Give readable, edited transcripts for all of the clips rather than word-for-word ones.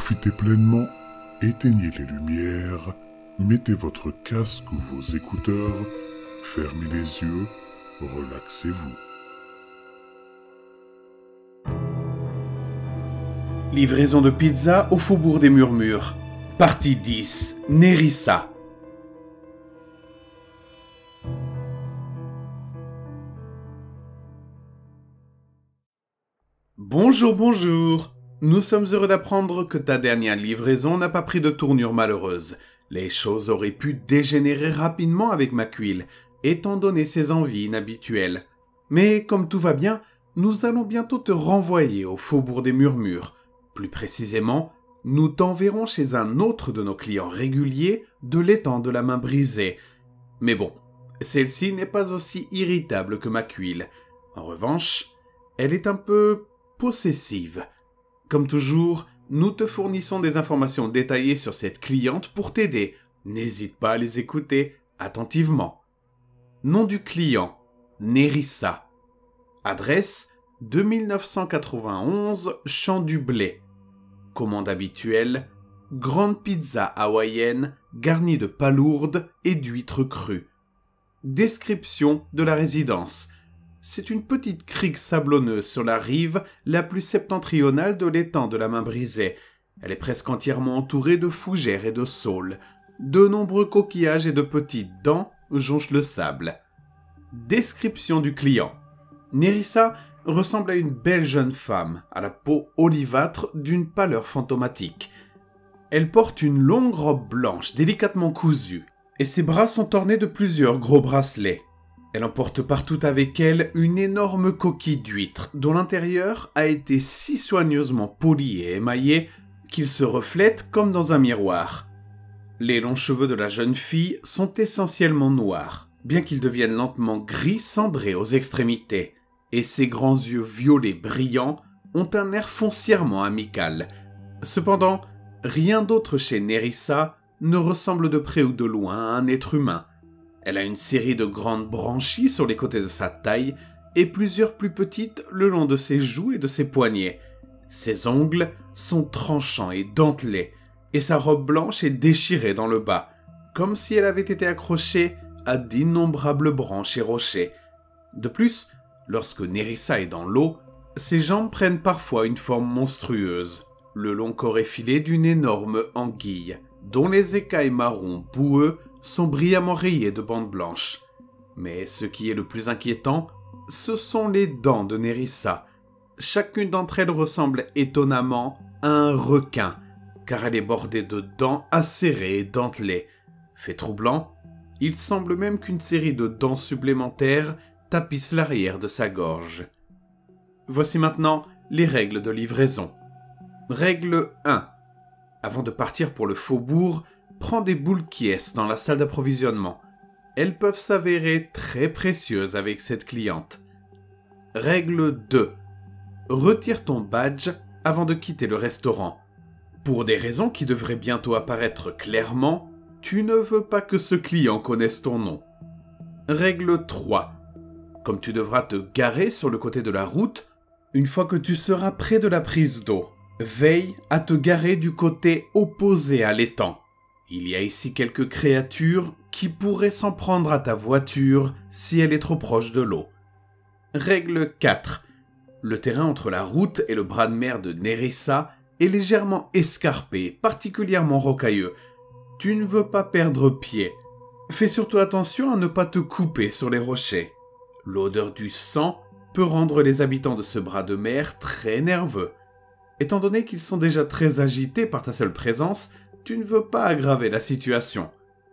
Profitez pleinement, éteignez les lumières, mettez votre casque ou vos écouteurs, fermez les yeux, relaxez-vous. Livraison de pizza au Faubourg des Murmures. Partie 10. Nérissa. Bonjour, bonjour. Nous sommes heureux d'apprendre que ta dernière livraison n'a pas pris de tournure malheureuse. Les choses auraient pu dégénérer rapidement avec Macuil, étant donné ses envies inhabituelles. Mais comme tout va bien, nous allons bientôt te renvoyer au Faubourg des Murmures. Plus précisément, nous t'enverrons chez un autre de nos clients réguliers de l'étang de la main brisée. Mais bon, celle-ci n'est pas aussi irritable que Macuil. En revanche, elle est un peu possessive. Comme toujours, nous te fournissons des informations détaillées sur cette cliente pour t'aider. N'hésite pas à les écouter attentivement. Nom du client, Nérissa. Adresse, 2991 Champ du Blé. Commande habituelle, grande pizza hawaïenne garnie de palourdes et d'huîtres crues. Description de la résidence. C'est une petite crique sablonneuse sur la rive la plus septentrionale de l'étang de la main brisée. Elle est presque entièrement entourée de fougères et de saules. De nombreux coquillages et de petites dents jonchent le sable. Description du client. Nérissa ressemble à une belle jeune femme, à la peau olivâtre d'une pâleur fantomatique. Elle porte une longue robe blanche délicatement cousue, et ses bras sont ornés de plusieurs gros bracelets. Elle emporte partout avec elle une énorme coquille d'huître, dont l'intérieur a été si soigneusement poli et émaillé qu'il se reflète comme dans un miroir. Les longs cheveux de la jeune fille sont essentiellement noirs, bien qu'ils deviennent lentement gris cendré aux extrémités, et ses grands yeux violets brillants ont un air foncièrement amical. Cependant, rien d'autre chez Nérissa ne ressemble de près ou de loin à un être humain. Elle a une série de grandes branchies sur les côtés de sa taille et plusieurs plus petites le long de ses joues et de ses poignets. Ses ongles sont tranchants et dentelés, et sa robe blanche est déchirée dans le bas, comme si elle avait été accrochée à d'innombrables branches et rochers. De plus, lorsque Nérissa est dans l'eau, ses jambes prennent parfois une forme monstrueuse, le long corps effilé d'une énorme anguille, dont les écailles marron boueux sont brillamment rayées de bandes blanches. Mais ce qui est le plus inquiétant, ce sont les dents de Nérissa. Chacune d'entre elles ressemble étonnamment à un requin, car elle est bordée de dents acérées et dentelées. Fait troublant, il semble même qu'une série de dents supplémentaires tapisse l'arrière de sa gorge. Voici maintenant les règles de livraison. Règle 1. Avant de partir pour le faubourg, prends des boules Kies dans la salle d'approvisionnement. Elles peuvent s'avérer très précieuses avec cette cliente. Règle 2. Retire ton badge avant de quitter le restaurant. Pour des raisons qui devraient bientôt apparaître clairement, tu ne veux pas que ce client connaisse ton nom. Règle 3. Comme tu devras te garer sur le côté de la route, une fois que tu seras près de la prise d'eau, veille à te garer du côté opposé à l'étang. Il y a ici quelques créatures qui pourraient s'en prendre à ta voiture si elle est trop proche de l'eau. Règle 4. Le terrain entre la route et le bras de mer de Nérissa est légèrement escarpé, particulièrement rocailleux. Tu ne veux pas perdre pied. Fais surtout attention à ne pas te couper sur les rochers. L'odeur du sang peut rendre les habitants de ce bras de mer très nerveux. Étant donné qu'ils sont déjà très agités par ta seule présence, tu ne veux pas aggraver la situation.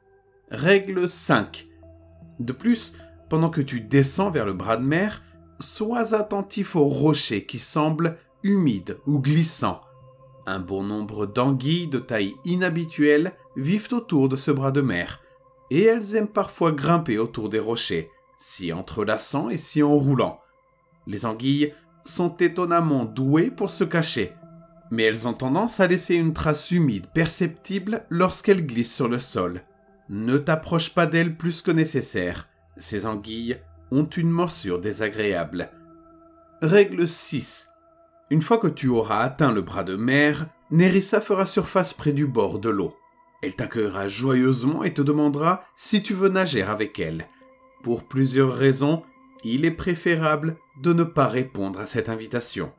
Règle 5. De plus, pendant que tu descends vers le bras de mer, sois attentif aux rochers qui semblent humides ou glissants. Un bon nombre d'anguilles de taille inhabituelle vivent autour de ce bras de mer, et elles aiment parfois grimper autour des rochers, si entrelaçant et si enroulant. Les anguilles sont étonnamment douées pour se cacher, mais elles ont tendance à laisser une trace humide perceptible lorsqu'elles glissent sur le sol. Ne t'approche pas d'elles plus que nécessaire. Ces anguilles ont une morsure désagréable. Règle 6. Une fois que tu auras atteint le bras de mer, Nerissa fera surface près du bord de l'eau. Elle t'accueillera joyeusement et te demandera si tu veux nager avec elle. Pour plusieurs raisons, il est préférable de ne pas répondre à cette invitation.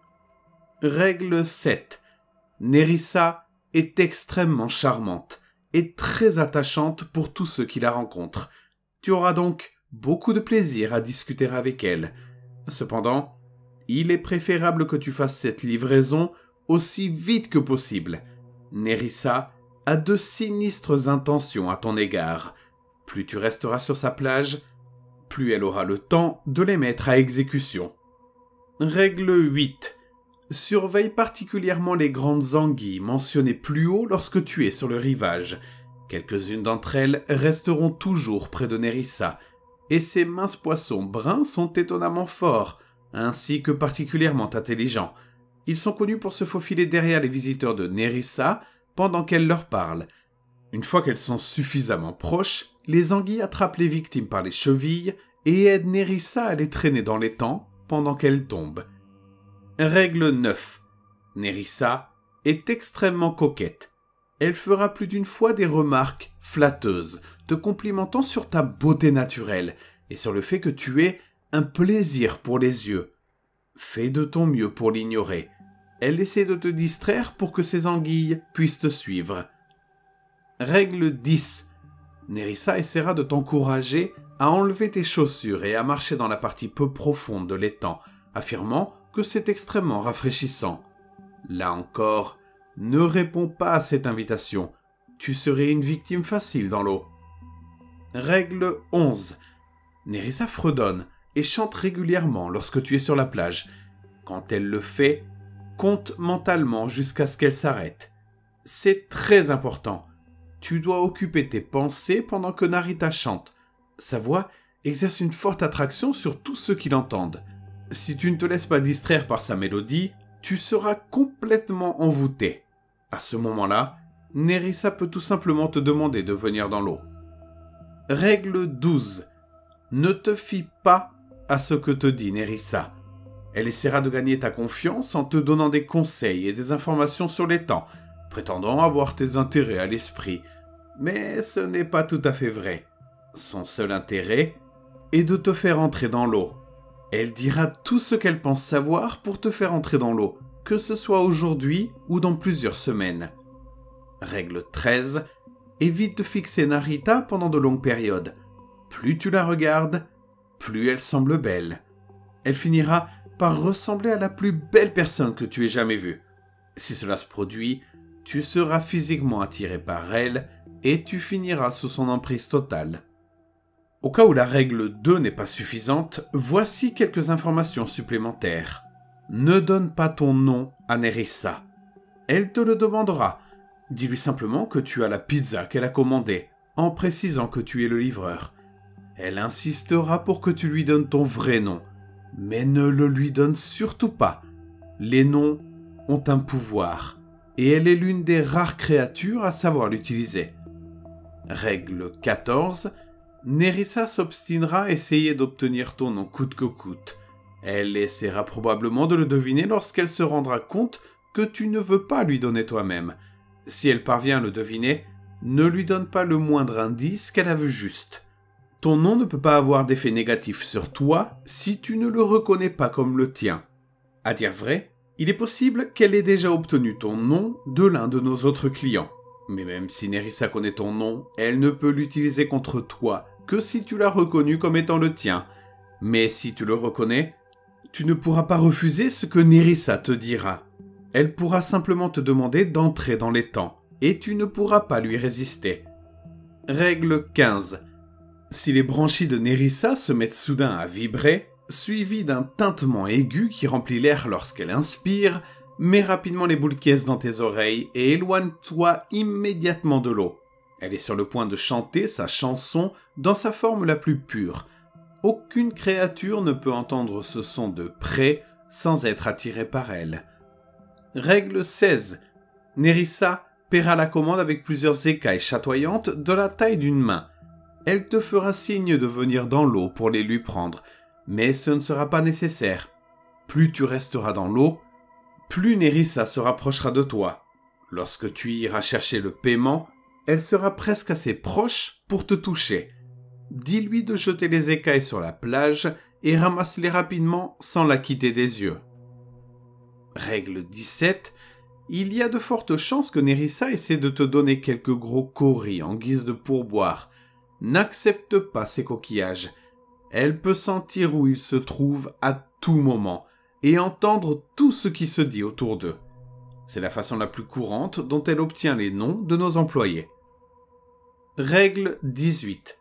Règle 7. Nerissa est extrêmement charmante et très attachante pour tous ceux qui la rencontrent. Tu auras donc beaucoup de plaisir à discuter avec elle. Cependant, il est préférable que tu fasses cette livraison aussi vite que possible. Nerissa a de sinistres intentions à ton égard. Plus tu resteras sur sa plage, plus elle aura le temps de les mettre à exécution. Règle 8. Surveille particulièrement les grandes anguilles mentionnées plus haut lorsque tu es sur le rivage. Quelques-unes d'entre elles resteront toujours près de Nerissa, et ces minces poissons bruns sont étonnamment forts, ainsi que particulièrement intelligents. Ils sont connus pour se faufiler derrière les visiteurs de Nerissa pendant qu'elle leur parle. Une fois qu'elles sont suffisamment proches, les anguilles attrapent les victimes par les chevilles et aident Nerissa à les traîner dans l'étang pendant qu'elles tombent. Règle 9. Nerissa est extrêmement coquette. Elle fera plus d'une fois des remarques flatteuses, te complimentant sur ta beauté naturelle et sur le fait que tu es un plaisir pour les yeux. Fais de ton mieux pour l'ignorer. Elle essaie de te distraire pour que ces anguilles puissent te suivre. Règle 10. Nerissa essaiera de t'encourager à enlever tes chaussures et à marcher dans la partie peu profonde de l'étang, affirmant que c'est extrêmement rafraîchissant. Là encore, ne réponds pas à cette invitation. Tu serais une victime facile dans l'eau. Règle 11. Nerissa fredonne et chante régulièrement lorsque tu es sur la plage. Quand elle le fait, compte mentalement jusqu'à ce qu'elle s'arrête. C'est très important. Tu dois occuper tes pensées pendant que Narita chante. Sa voix exerce une forte attraction sur tous ceux qui l'entendent. Si tu ne te laisses pas distraire par sa mélodie, tu seras complètement envoûté. À ce moment-là, Nerissa peut tout simplement te demander de venir dans l'eau. Règle 12. Ne te fie pas à ce que te dit Nerissa. Elle essaiera de gagner ta confiance en te donnant des conseils et des informations sur l'étang, prétendant avoir tes intérêts à l'esprit. Mais ce n'est pas tout à fait vrai. Son seul intérêt est de te faire entrer dans l'eau. Elle dira tout ce qu'elle pense savoir pour te faire entrer dans l'eau, que ce soit aujourd'hui ou dans plusieurs semaines. Règle 13. Évite de fixer Narita pendant de longues périodes. Plus tu la regardes, plus elle semble belle. Elle finira par ressembler à la plus belle personne que tu aies jamais vue. Si cela se produit, tu seras physiquement attiré par elle et tu finiras sous son emprise totale. Au cas où la règle 2 n'est pas suffisante, voici quelques informations supplémentaires. Ne donne pas ton nom à Nerissa. Elle te le demandera. Dis-lui simplement que tu as la pizza qu'elle a commandée, en précisant que tu es le livreur. Elle insistera pour que tu lui donnes ton vrai nom, mais ne le lui donne surtout pas. Les noms ont un pouvoir, et elle est l'une des rares créatures à savoir l'utiliser. Règle 14. Nerissa s'obstinera à essayer d'obtenir ton nom coûte que coûte. Elle essaiera probablement de le deviner lorsqu'elle se rendra compte que tu ne veux pas lui donner toi-même. Si elle parvient à le deviner, ne lui donne pas le moindre indice qu'elle a vu juste. Ton nom ne peut pas avoir d'effet négatif sur toi si tu ne le reconnais pas comme le tien. À dire vrai, il est possible qu'elle ait déjà obtenu ton nom de l'un de nos autres clients. Mais même si Nerissa connaît ton nom, elle ne peut l'utiliser contre toi que si tu l'as reconnu comme étant le tien. Mais si tu le reconnais, tu ne pourras pas refuser ce que Nerissa te dira. Elle pourra simplement te demander d'entrer dans l'étang, et tu ne pourras pas lui résister. Règle 15. Si les branchies de Nerissa se mettent soudain à vibrer, suivi d'un tintement aigu qui remplit l'air lorsqu'elle inspire, mets rapidement les boules caisses dans tes oreilles et éloigne-toi immédiatement de l'eau. Elle est sur le point de chanter sa chanson dans sa forme la plus pure. Aucune créature ne peut entendre ce son de près sans être attirée par elle. Règle 16. Nerissa paiera la commande avec plusieurs écailles chatoyantes de la taille d'une main. Elle te fera signe de venir dans l'eau pour les lui prendre, mais ce ne sera pas nécessaire. Plus tu resteras dans l'eau, plus Nerissa se rapprochera de toi. Lorsque tu iras chercher le paiement, elle sera presque assez proche pour te toucher. Dis-lui de jeter les écailles sur la plage et ramasse-les rapidement sans la quitter des yeux. Règle 17. Il y a de fortes chances que Nerissa essaie de te donner quelques gros coris en guise de pourboire. N'accepte pas ces coquillages. Elle peut sentir où ils se trouvent à tout moment et entendre tout ce qui se dit autour d'eux. C'est la façon la plus courante dont elle obtient les noms de nos employés. Règle 18.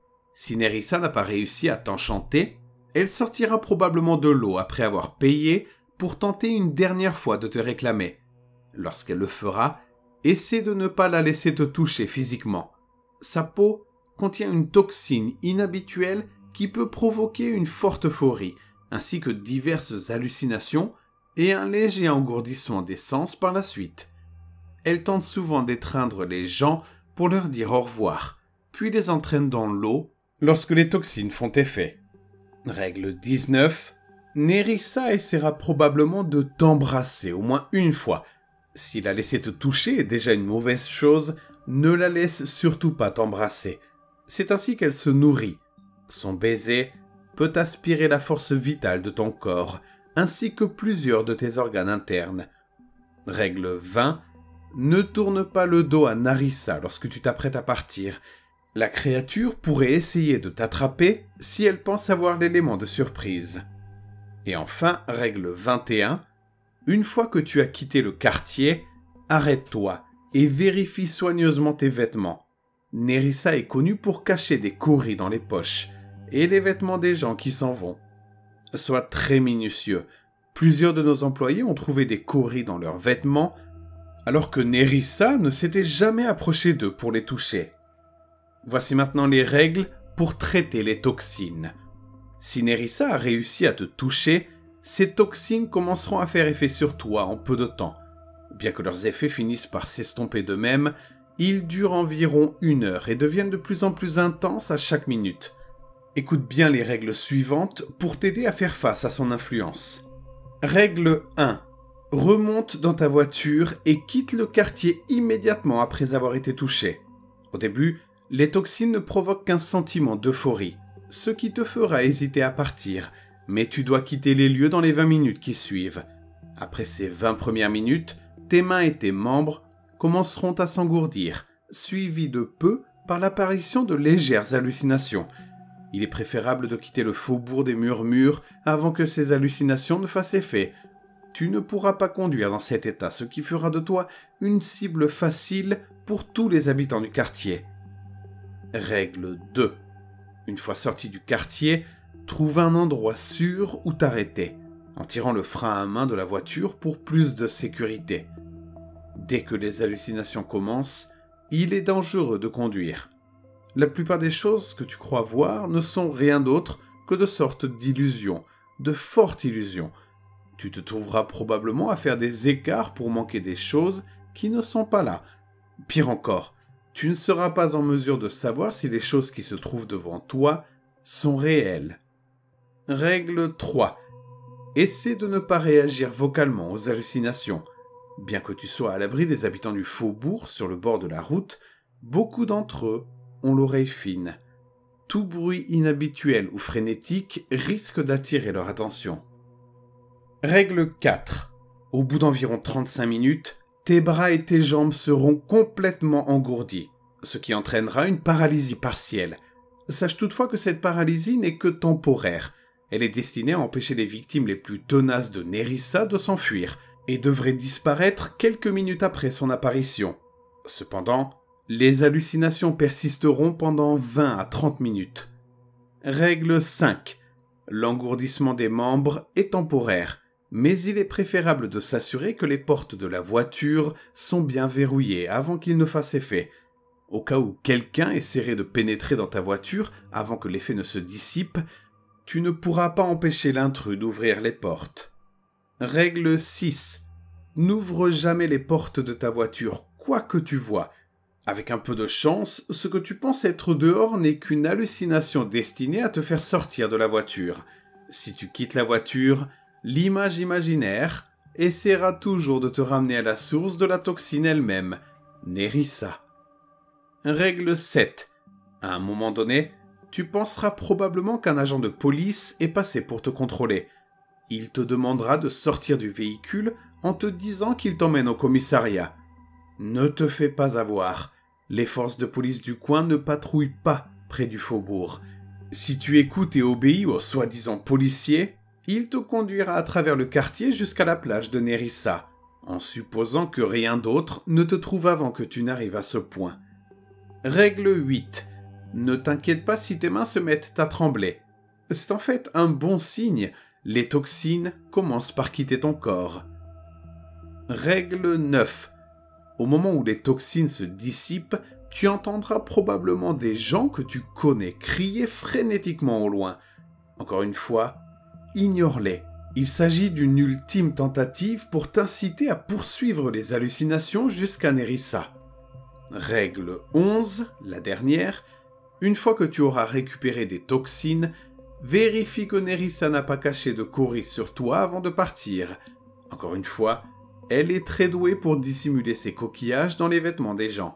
Si Nerissa n'a pas réussi à t'enchanter, elle sortira probablement de l'eau après avoir payé pour tenter une dernière fois de te réclamer. Lorsqu'elle le fera, essaie de ne pas la laisser te toucher physiquement. Sa peau contient une toxine inhabituelle qui peut provoquer une forte euphorie, ainsi que diverses hallucinations et un léger engourdissement des sens par la suite. Elle tente souvent d'étreindre les gens pour leur dire au revoir, puis les entraîne dans l'eau lorsque les toxines font effet. Règle 19. Nerissa essaiera probablement de t'embrasser au moins une fois. Si la laisser te toucher est déjà une mauvaise chose, ne la laisse surtout pas t'embrasser. C'est ainsi qu'elle se nourrit. Son baiser peut aspirer la force vitale de ton corps, ainsi que plusieurs de tes organes internes. Règle 20. Ne tourne pas le dos à Nerissa lorsque tu t'apprêtes à partir. La créature pourrait essayer de t'attraper si elle pense avoir l'élément de surprise. Et enfin, règle 21. Une fois que tu as quitté le quartier, arrête-toi et vérifie soigneusement tes vêtements. Nerissa est connue pour cacher des coris dans les poches et les vêtements des gens qui s'en vont. Sois très minutieux. Plusieurs de nos employés ont trouvé des coris dans leurs vêtements, alors que Nerissa ne s'était jamais approchée d'eux pour les toucher. Voici maintenant les règles pour traiter les toxines. Si Nerissa a réussi à te toucher, ces toxines commenceront à faire effet sur toi en peu de temps. Bien que leurs effets finissent par s'estomper d'eux-mêmes, ils durent environ 1 heure et deviennent de plus en plus intenses à chaque minute. Écoute bien les règles suivantes pour t'aider à faire face à son influence. Règle 1. Remonte dans ta voiture et quitte le quartier immédiatement après avoir été touché. Au début, les toxines ne provoquent qu'un sentiment d'euphorie, ce qui te fera hésiter à partir, mais tu dois quitter les lieux dans les 20 minutes qui suivent. Après ces 20 premières minutes, tes mains et tes membres commenceront à s'engourdir, suivis de peu par l'apparition de légères hallucinations. Il est préférable de quitter le faubourg des Murmures avant que ces hallucinations ne fassent effet. Tu ne pourras pas conduire dans cet état, ce qui fera de toi une cible facile pour tous les habitants du quartier. Règle 2. Une fois sorti du quartier, trouve un endroit sûr où t'arrêter, en tirant le frein à main de la voiture pour plus de sécurité. Dès que les hallucinations commencent, il est dangereux de conduire. La plupart des choses que tu crois voir ne sont rien d'autre que de sortes d'illusions, de fortes illusions. Tu te trouveras probablement à faire des écarts pour manquer des choses qui ne sont pas là. Pire encore, tu ne seras pas en mesure de savoir si les choses qui se trouvent devant toi sont réelles. Règle 3. Essaie de ne pas réagir vocalement aux hallucinations. Bien que tu sois à l'abri des habitants du faubourg sur le bord de la route, beaucoup d'entre eux ont l'oreille fine. Tout bruit inhabituel ou frénétique risque d'attirer leur attention. Règle 4. Au bout d'environ 35 minutes, tes bras et tes jambes seront complètement engourdis, ce qui entraînera une paralysie partielle. Sache toutefois que cette paralysie n'est que temporaire. Elle est destinée à empêcher les victimes les plus tenaces de Nerissa de s'enfuir et devrait disparaître quelques minutes après son apparition. Cependant, les hallucinations persisteront pendant 20 à 30 minutes. Règle 5. L'engourdissement des membres est temporaire, mais il est préférable de s'assurer que les portes de la voiture sont bien verrouillées avant qu'il ne fasse effet. Au cas où quelqu'un essaierait de pénétrer dans ta voiture avant que l'effet ne se dissipe, tu ne pourras pas empêcher l'intrus d'ouvrir les portes. Règle 6. N'ouvre jamais les portes de ta voiture, quoi que tu vois. Avec un peu de chance, ce que tu penses être dehors n'est qu'une hallucination destinée à te faire sortir de la voiture. Si tu quittes la voiture, l'image imaginaire, essaiera toujours de te ramener à la source de la toxine elle-même, Nerissa. Règle 7. À un moment donné, tu penseras probablement qu'un agent de police est passé pour te contrôler. Il te demandera de sortir du véhicule en te disant qu'il t'emmène au commissariat. Ne te fais pas avoir. Les forces de police du coin ne patrouillent pas près du faubourg. Si tu écoutes et obéis aux soi-disant policiers, il te conduira à travers le quartier jusqu'à la plage de Nerissa, en supposant que rien d'autre ne te trouve avant que tu n'arrives à ce point. Règle 8. Ne t'inquiète pas si tes mains se mettent à trembler. C'est en fait un bon signe. Les toxines commencent par quitter ton corps. Règle 9. Au moment où les toxines se dissipent, tu entendras probablement des gens que tu connais crier frénétiquement au loin. Encore une fois, ignore-les. Il s'agit d'une ultime tentative pour t'inciter à poursuivre les hallucinations jusqu'à Nerissa. Règle 11, la dernière. Une fois que tu auras récupéré des toxines, vérifie que Nerissa n'a pas caché de coris sur toi avant de partir. Encore une fois, elle est très douée pour dissimuler ses coquillages dans les vêtements des gens.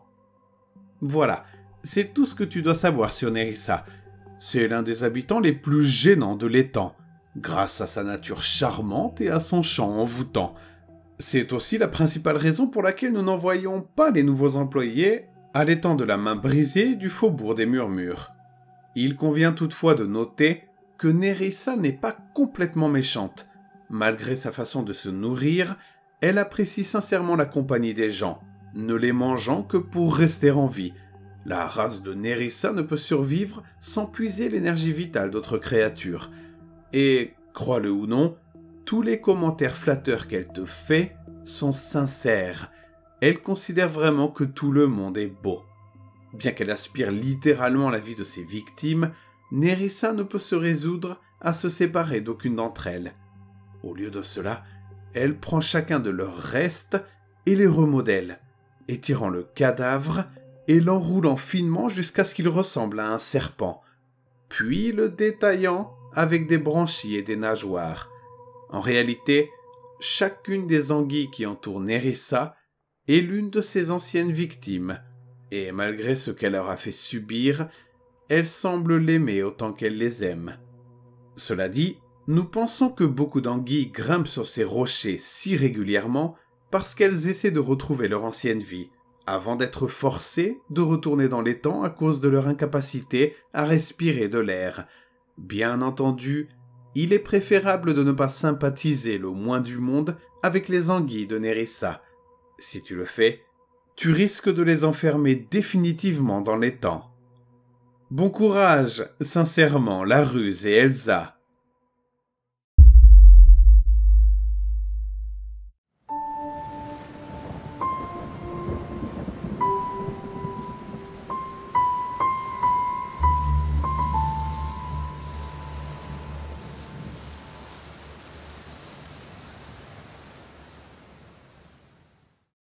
Voilà, c'est tout ce que tu dois savoir sur Nerissa. C'est l'un des habitants les plus gênants de l'étang, grâce à sa nature charmante et à son chant envoûtant. C'est aussi la principale raison pour laquelle nous n'envoyons pas les nouveaux employés à l'étang de la main brisée du faubourg des Murmures. Il convient toutefois de noter que Nerissa n'est pas complètement méchante. Malgré sa façon de se nourrir, elle apprécie sincèrement la compagnie des gens, ne les mangeant que pour rester en vie. La race de Nerissa ne peut survivre sans puiser l'énergie vitale d'autres créatures. Et, crois-le ou non, tous les commentaires flatteurs qu'elle te fait sont sincères. Elle considère vraiment que tout le monde est beau. Bien qu'elle aspire littéralement la vie de ses victimes, Nerissa ne peut se résoudre à se séparer d'aucune d'entre elles. Au lieu de cela, elle prend chacun de leurs restes et les remodèle, étirant le cadavre et l'enroulant finement jusqu'à ce qu'il ressemble à un serpent, puis le détaillant avec des branchies et des nageoires. En réalité, chacune des anguilles qui entourent Nerissa est l'une de ses anciennes victimes, et malgré ce qu'elle leur a fait subir, elle semble l'aimer autant qu'elle les aime. Cela dit, nous pensons que beaucoup d'anguilles grimpent sur ces rochers si régulièrement parce qu'elles essaient de retrouver leur ancienne vie, avant d'être forcées de retourner dans l'étang à cause de leur incapacité à respirer de l'air. Bien entendu, il est préférable de ne pas sympathiser le moins du monde avec les anguilles de Nerissa. Si tu le fais, tu risques de les enfermer définitivement dans l'étang. Bon courage, sincèrement, la ruse et Elsa.